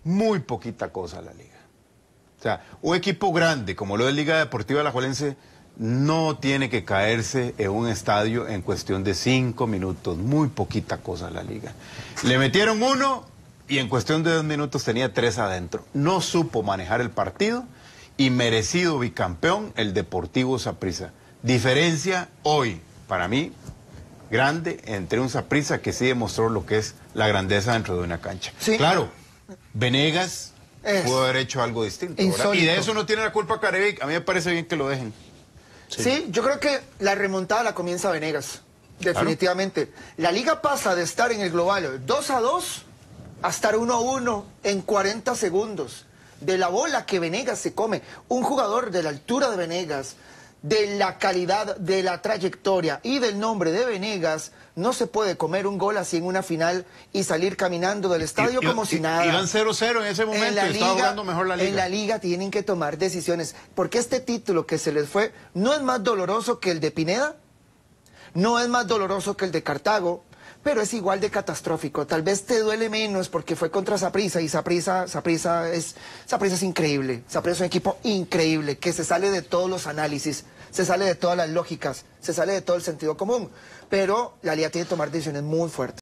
muy poquita cosa la liga. O sea, un equipo grande como lo de Liga Deportiva Alajuelense no tiene que caerse en un estadio en cuestión de 5 minutos, muy poquita cosa la liga. Le metieron 1 y en cuestión de 2 minutos tenía 3 adentro. No supo manejar el partido y merecido bicampeón el Deportivo Saprissa. Diferencia hoy, para mí, grande entre un Saprissa que sí demostró lo que es la grandeza dentro de una cancha. Sí. Claro, Venegas pudo haber hecho algo distinto, ¿verdad? Y de eso no tiene la culpa Carevic. A mí me parece bien que lo dejen. Sí, yo creo que la remontada la comienza Venegas, definitivamente. Claro. La liga pasa de estar en el global 2-2 a estar 1-1 en 40 segundos. De la bola que Venegas se come, un jugador de la altura de Venegas, de la calidad, de la trayectoria y del nombre de Venegas, no se puede comer un gol así en una final y salir caminando del estadio como si nada. Iban 0-0 en ese momento, estaba jugando mejor la liga. En la liga tienen que tomar decisiones, porque este título que se les fue no es más doloroso que el de Pineda, no es más doloroso que el de Cartago, pero es igual de catastrófico. Tal vez te duele menos porque fue contra Saprissa y Saprissa es increíble. Saprissa es un equipo increíble que se sale de todos los análisis, se sale de todas las lógicas, se sale de todo el sentido común. Pero la liga tiene que tomar decisiones muy fuertes.